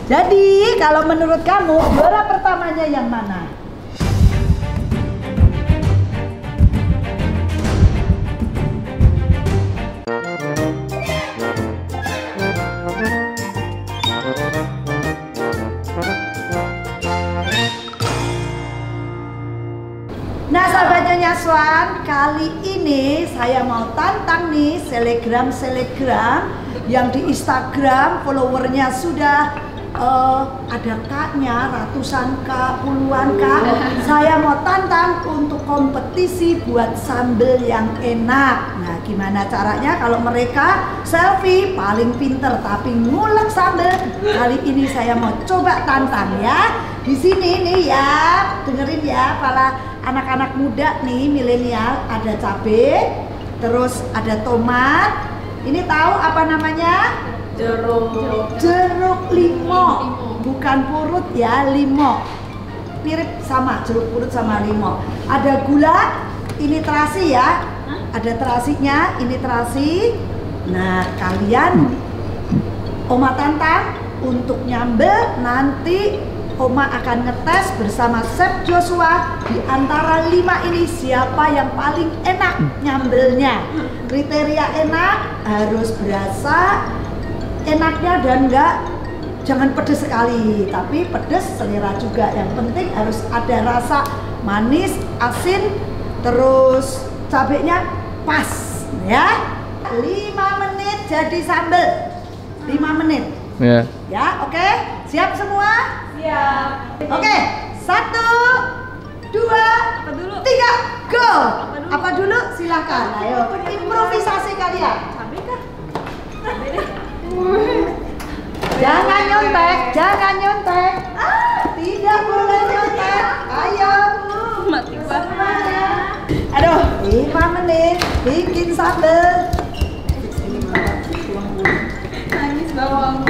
Jadi kalau menurut kamu juara pertamanya yang mana? Nah sahabat Nyonya Swan, kali ini saya mau tantang nih selebgram yang di Instagram followernya sudah ada kaknya, ratusan kak, puluhan kak. Saya mau tantang untuk kompetisi buat sambal yang enak. Nah gimana caranya kalau mereka selfie paling pinter tapi ngulek sambal? Kali ini saya mau coba tantang ya. Di sini nih ya, dengerin ya para anak-anak muda nih milenial, ada cabai, terus ada tomat. Ini tahu apa namanya? Jeruk limo, bukan purut ya, limo. Mirip sama jeruk purut sama limo. Ada gula, ini terasi ya. Ada terasinya, ini terasi. Nah, kalian Oma tantang untuk nyambel nanti Oma akan ngetes bersama Chef Joshua di antara 5 ini siapa yang paling enak nyambelnya. Kriteria enak harus berasa enaknya dan jangan pedes sekali, tapi pedes selera juga. Yang penting harus ada rasa manis, asin, terus cabenya pas ya. 5 menit jadi sambal. 5 menit. Ya. Ya, oke. Siap semua? Siap. Oke, 1, 2, 3, go. Apa dulu? Silakan. Ayo, improvisasi kalian. Cabai kah? Cabai deh. Jangan nyontek, jangan nyontek. Tidak boleh nyontek. Ayo, Mati semuanya. Aduh, 5 menit bikin sambal. Nangis bawang.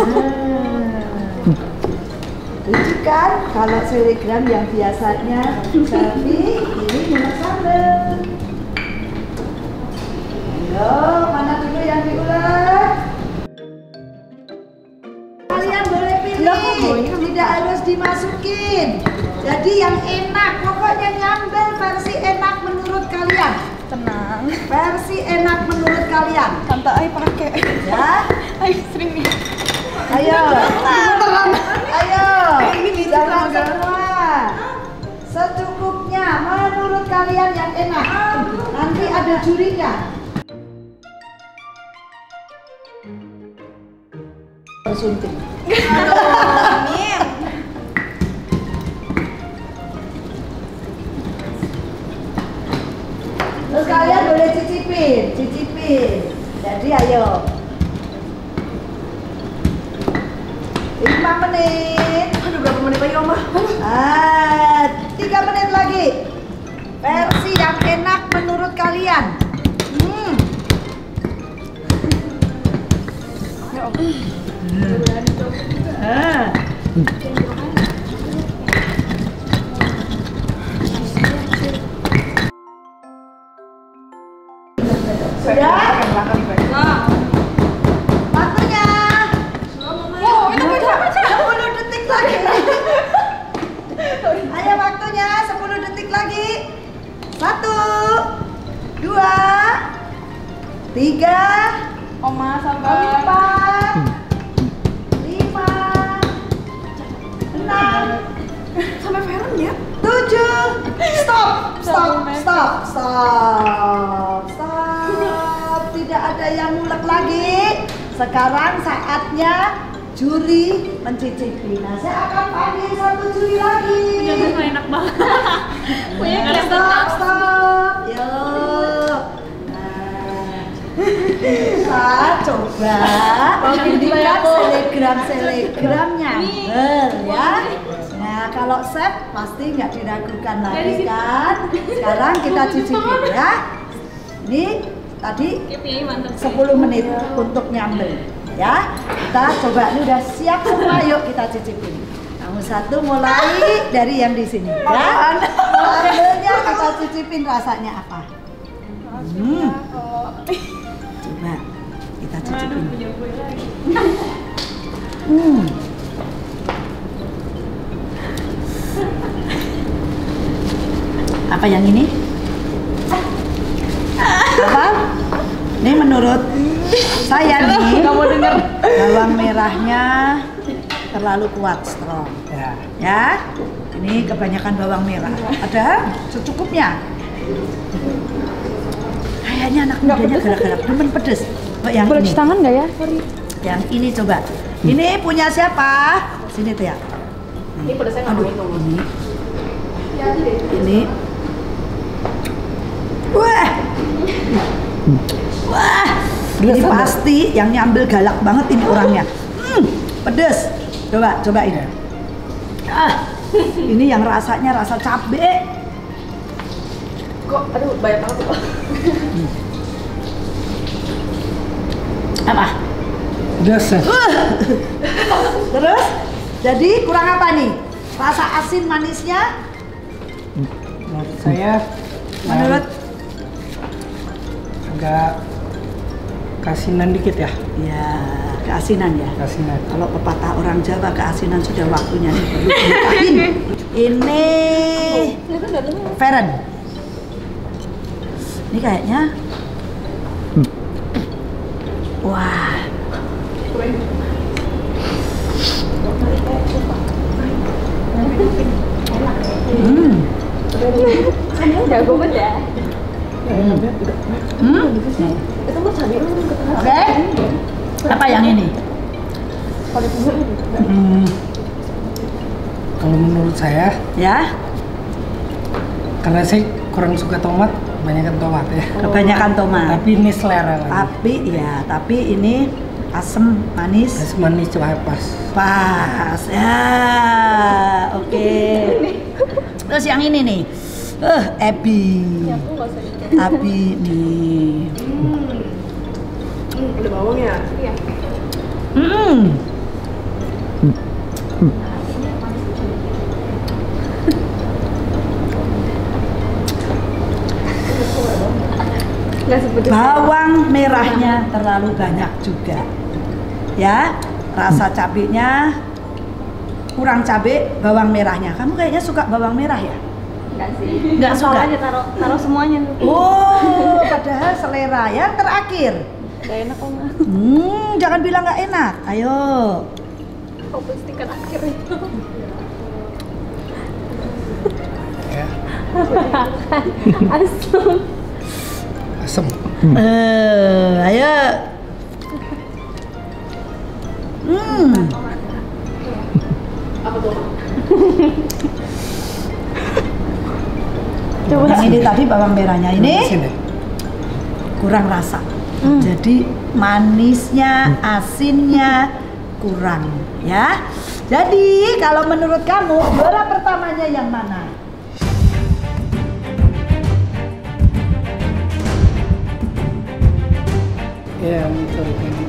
Lucu kan kalau selebgram yang biasanya selfie, ini cuma sambal. Ayo, mana dulu yang diulek? Kalian boleh pilih, tidak harus dimasukin. Jadi yang enak, pokoknya nyambel versi enak menurut kalian. Tenang. Versi enak menurut kalian. Tante Ai pakai. Ya, Ai sering nih. ayo. Ayo, Ini jangan sama semua. Secukupnya menurut kalian yang enak. Nanti ada jurinya. Bersunting. Amin. Terus kalian boleh cicipin. Jadi ayo. 5 menit. Aduh, berapa menit lagi Oma? 3 menit lagi. Versi yang enak menurut kalian. Ya Om. Sudah? Nah. Waktunya. Oh, itu baca. 10 detik lagi. Ayo waktunya 10 detik lagi. 1, 2, 3, Oma sabar. 4, 5, 6, Sampai Feren ya? 7. Stop. Tidak ada yang ngulek lagi. Sekarang saatnya juri mencicipi. Nah, saya akan panggil satu juri lagi. Punya enak banget. Punya kalian Stop. Yuk. Nah, coba. Ini kan selebgram nyambel ya. Nah, kalau chef pasti nggak diragukan lagi kan. Sekarang kita cicipin ya. Ini tadi 10 menit untuk nyambel ya. Kita coba, ini udah siap semua, yuk kita cicipin. Kamu satu mulai dari yang di sini ya. Sambelnya kita cicipin rasanya apa? Coba kita cicipin. Apa yang ini? Apa? Ini menurut saya nih, Nggak mau denger. bawang merahnya terlalu kuat, strong. Ya, ini kebanyakan bawang merah. Ada secukupnya. Kayaknya anak mudanya galak-galak, demen pedes. Oh, yang Boleh ini. cuci tangan nggak ya? Sorry. Yang ini coba. Ini punya siapa? Sini tuh ya. Ini pedasnya nggak mau itu. Ini. Wah. Wah. Ini pasti yang nyambil galak banget ini orangnya. Pedes. Coba, cobain. Ini yang rasanya rasa cabe. Kok, aduh banyak banget kok. Apa? Pedas ya? Terus, jadi kurang apa nih? Rasa asin manisnya? Menurut saya Menurut? agak kasinan dikit ya. Ya, keasinan ya. Kasinan. Kalau pepatah orang Jawa, keasinan sudah waktunya nih baru dimakan. Ini Feren. Ini kayaknya. Wah. Jago banget ya. Itu mah cabai lu ke tengah. Oke. Apa yang ini? Kalau menurut saya, Ya, karena saya kurang suka tomat, banyakkan tomat ya. kebanyakan tomat. Tapi ini selera kan. Tapi ini asam manis. Es manis coba pas. Pas ya, oke. Terus yang ini nih, ebi, abi nih. Ada bawang ya? Iya. Nggak seperti Bawang merahnya terlalu banyak juga, ya. Rasa cabenya kurang cabe, bawang merahnya. Kamu kayaknya suka bawang merah ya? Enggak sih. Nggak suka? aja taruh semuanya tuh. Oh, padahal selera. Yang terakhir, Gak enak kok mah. jangan bilang nggak enak. Ayo. Kok pasti kan akhir itu. Ya. Asam. Asam. Ayo. Apa tuh? Coba yang ini tadi bawang merahnya ini Sini. kurang rasa. Jadi manisnya, asinnya kurang, ya. Jadi kalau menurut kamu juara pertamanya yang mana? Ya, betul.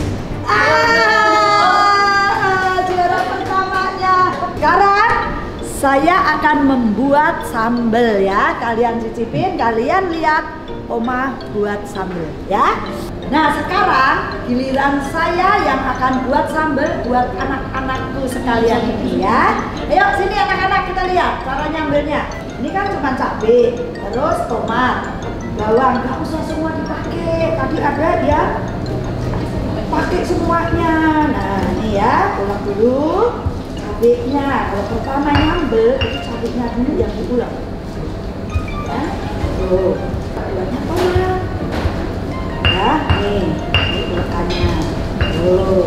Juara pertamanya. Sekarang saya akan membuat sambal ya. Kalian cicipin, kalian lihat Oma buat sambal ya. Nah sekarang giliran saya yang akan buat sambal buat anak-anakku sekalian ini ya. Ayo sini anak-anak, kita lihat cara nyambelnya. Ini kan cuma cabai, terus tomat, bawang, nggak usah semua dipakai. Tadi ada ya, pakai semuanya. Nah ini ya, ulang dulu cabenya. Kalau pertama nyambel itu cabenya dulu yang diulang. Ya, tuh, banyak tomat. Ya, nih, ini ulekannya. Tuh.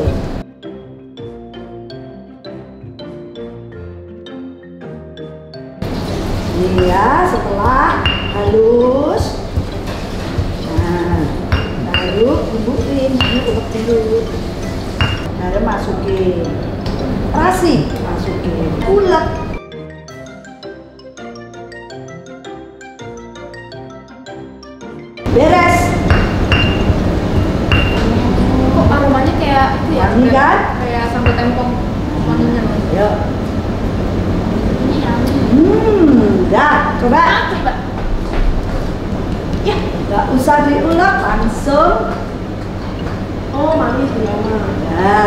Ini ya, setelah halus. Nah, baru bumbuin, ini ulek dulu. Baru masukin terasi, masukin ulek. Beres. Kok aromanya kayak itu ya? Wangi kan? Kayak sambal tempong wanginya. Yuk. Ini wangi. Dah, coba. Coba. Ya, nggak usah diulek, langsung. Oh, manis ya, Ma. Ya.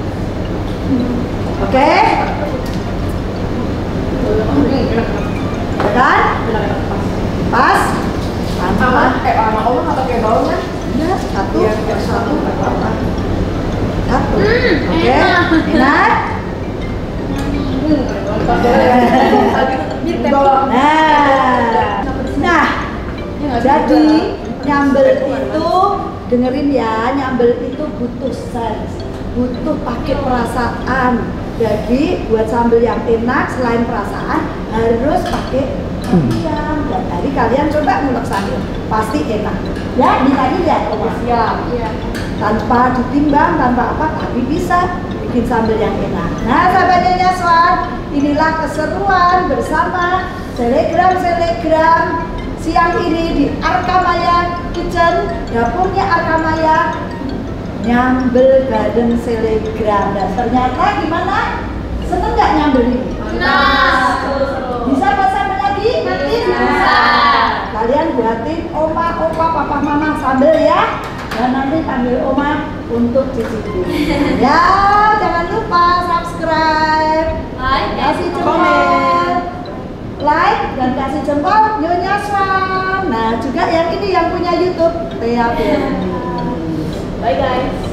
Oke, Oh, ini enak. ya kan? Enak pas. pas tanpa sama oma nggak pakai bawang kan? enggak, satu Iya, satu nggak apa-apa. Satu, oke, enak. enak. Nah, jadi nyambel itu dengerin ya, nyambel itu butuh sense, butuh pakai perasaan. Jadi buat sambal yang enak selain perasaan harus pakai perhatian. Dan tadi kalian coba ngulek sambal, pasti enak. Ya, ini tadi lihat, siap. Iya. Tanpa ditimbang, tanpa apa, tapi bisa bikin sambal yang enak. Nah, sahabatnya Nyaswan, inilah keseruan bersama selegram siang ini di Arkamaya Kitchen, dapurnya Arkamaya, nyambel garden selegram. Dan ternyata gimana? Seneng nggak nyambel ini? Nah, Bisa buat sambal lagi? Nanti Bisa. Kalian buatin oma, opa, papa, mama sambal ya. Dan nanti panggil oma untuk cicipin. Ya, jangan lupa subscribe, kasih jempol, like dan kasih jempol Nyonya Swan. Nah, juga yang ini yang punya YouTube, Tea Berni. bye guys.